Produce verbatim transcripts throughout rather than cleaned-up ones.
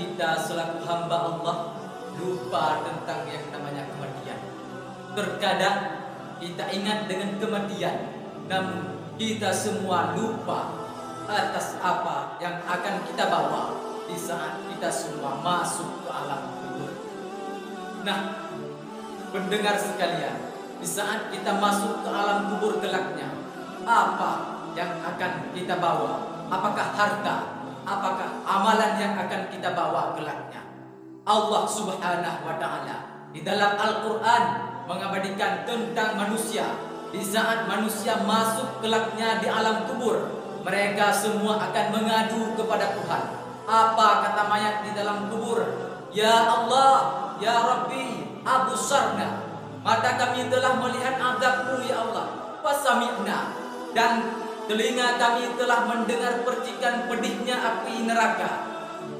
kita selaku hamba Allah lupa tentang yang namanya kematian. Terkadang kita ingat dengan kematian, namun kita semua lupa atas apa yang akan kita bawa di saat kita semua masuk ke alam kubur. Nah, pendengar sekalian, di saat kita masuk ke alam kubur kelaknya, apa yang akan kita bawa? Apakah harta? Apakah amalan yang akan kita bawa kelaknya? Allah Subhanahu wa Ta'ala di dalam Al-Quran mengabadikan tentang manusia. Di saat manusia masuk kelaknya di alam kubur, mereka semua akan mengadu kepada Tuhan. Apa kata mayat di dalam kubur? Ya Allah, ya Rabbi, abusarna, mata kami telah melihat azab-Mu ya Allah. Wasami'na, dan telinga kami telah mendengar percikan pedihnya api neraka.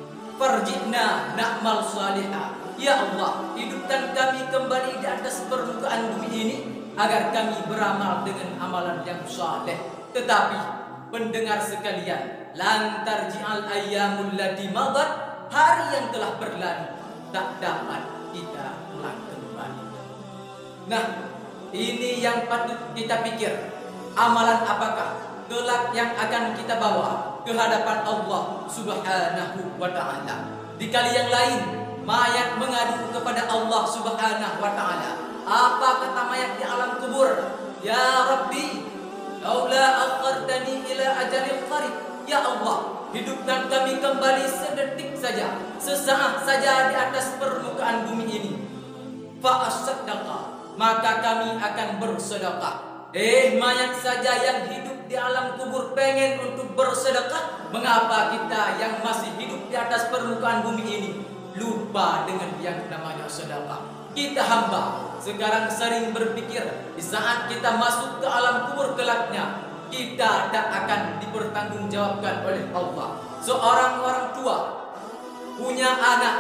Farji'na na'mal salihah, ya Allah, hidupkan kami kembali di atas permukaan bumi ini agar kami beramal dengan amalan yang saleh. Tetapi pendengar sekalian, lan tarji'al ayyamul lati madat, hari yang telah berlalu tak dapat kita ulang kembali. Nah, ini yang patut kita pikir. Amalan apakah kelak yang akan kita bawa ke hadapan Allah Subhanahu wa Ta'ala? Di kali yang lain, mayat mengadu kepada Allah Subhanahu wa Ta'ala. Apa kata mayat di alam kubur? Ya Rabbi, laula akhartani ila ajalin qarib, ya Allah, hidupkan kami kembali sedetik saja, sesaat saja di atas permukaan bumi ini. Fa asaddaqa, maka kami akan bersedekah. Eh, mayat saja yang hidup di alam kubur pengen untuk bersedekah, mengapa kita yang masih hidup di atas permukaan bumi ini lupa dengan yang namanya sedekah? Kita hamba sekarang sering berpikir di saat kita masuk ke alam kubur kelaknya, kita tak akan dipertanggungjawabkan oleh Allah. Seorang orang tua punya anak,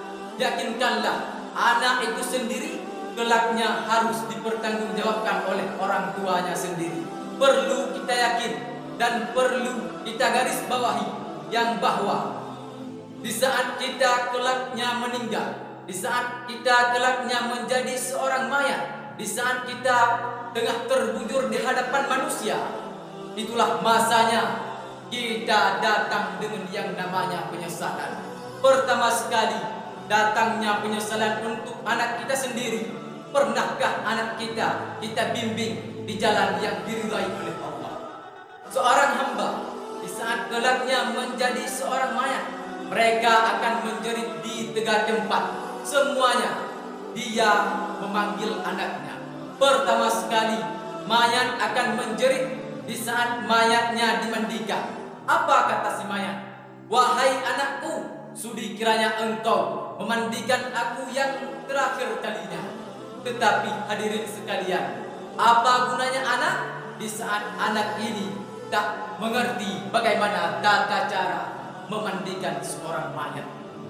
yakinkanlah anak itu sendiri kelaknya harus dipertanggungjawabkan oleh orang tuanya sendiri. Perlu kita yakin dan perlu kita garis bawahi yang bahwa di saat kita kelaknya meninggal, di saat kita kelaknya menjadi seorang mayat, di saat kita tengah terbujur di hadapan manusia, itulah masanya kita datang dengan yang namanya penyesalan. Pertama sekali, datangnya penyesalan untuk anak kita sendiri. Pernahkah anak kita kita bimbing di jalan yang diridhai oleh Allah? Seorang hamba di saat kelaknya menjadi seorang mayat, mereka akan menjerit di tiga tempat. Semuanya dia memanggil anaknya. Pertama sekali, mayat akan menjerit di saat mayatnya dimandikan. Apa kata si mayat? Wahai anakku, sudi kiranya engkau memandikan aku yang terakhir kalinya. Tetapi hadirin sekalian, apa gunanya anak di saat anak ini tak mengerti bagaimana tata cara memandikan seorang mayat?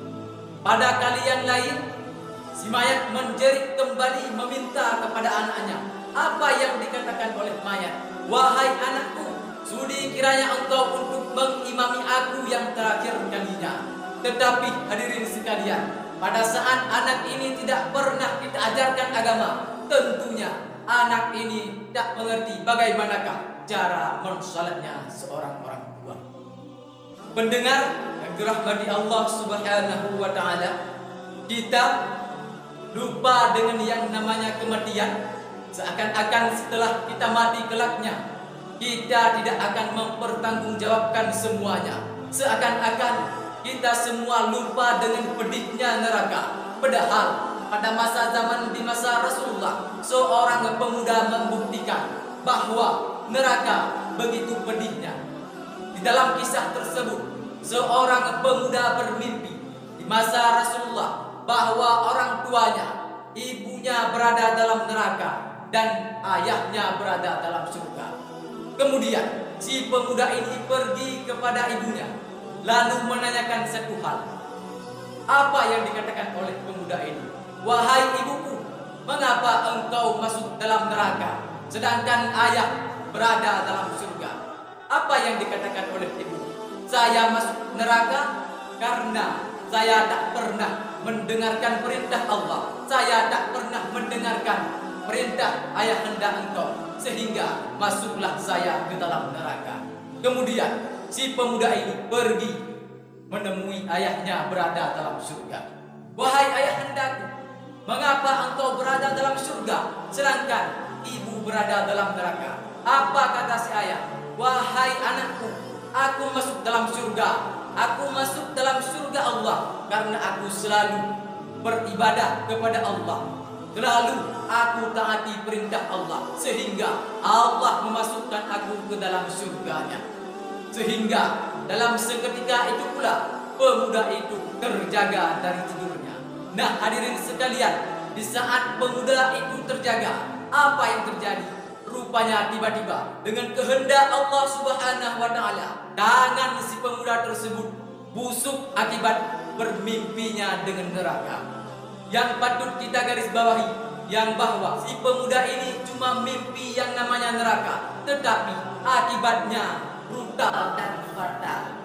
Pada kali yang lain, si mayat menjerit kembali meminta kepada anaknya. Apa yang dikatakan oleh mayat? Wahai anakku, sudi kiranya engkau untuk mengimami aku yang terakhir kalinya. Tetapi hadirin sekalian, pada saat anak ini tidak pernah kita ajarkan agama, tentunya anak ini tidak mengerti bagaimanakah cara mensalatnya seorang orang tua. Pendengar yang dirahmati Allah Subhanahu wa Ta'ala, kita lupa dengan yang namanya kematian. Seakan-akan setelah kita mati kelaknya, kita tidak akan mempertanggungjawabkan semuanya. Seakan-akan kita semua lupa dengan pedihnya neraka. Padahal pada masa zaman di masa Rasulullah, seorang pemuda membuktikan bahwa neraka begitu pedihnya. Di dalam kisah tersebut, seorang pemuda bermimpi di masa Rasulullah bahwa orang tuanya, ibunya berada dalam neraka dan ayahnya berada dalam surga. Kemudian si pemuda ini pergi kepada ibunya, lalu menanyakan satu hal. Apa yang dikatakan oleh pemuda ini? Wahai ibuku, mengapa engkau masuk dalam neraka sedangkan ayah berada dalam surga? Apa yang dikatakan oleh ibu? Saya masuk neraka karena saya tak pernah mendengarkan perintah Allah, saya tak pernah mendengarkan perintah ayahanda engkau, sehingga masuklah saya ke dalam neraka. Kemudian si pemuda ini pergi menemui ayahnya berada dalam surga. Wahai ayahandaku, mengapa engkau berada dalam surga sedangkan ibu berada dalam neraka? Apa kata si ayah? Wahai anakku, aku masuk dalam surga, aku masuk dalam surga Allah karena aku selalu beribadah kepada Allah, selalu aku taati perintah Allah, sehingga Allah memasukkan aku ke dalam surganya. Sehingga dalam seketika itu pula pemuda itu terjaga dari tidurnya. Nah hadirin sekalian, di saat pemuda itu terjaga, apa yang terjadi? Rupanya tiba-tiba dengan kehendak Allah Subhanahu wa taala, tangan si pemuda tersebut busuk akibat bermimpinya dengan neraka. Yang patut kita garis bawahi, yang bahwa si pemuda ini cuma mimpi yang namanya neraka, tetapi akibatnya brutal dan fatal.